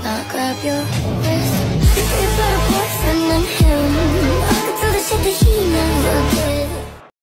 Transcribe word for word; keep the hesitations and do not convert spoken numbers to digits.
I'll grab your wrist. You better boyfriend and him.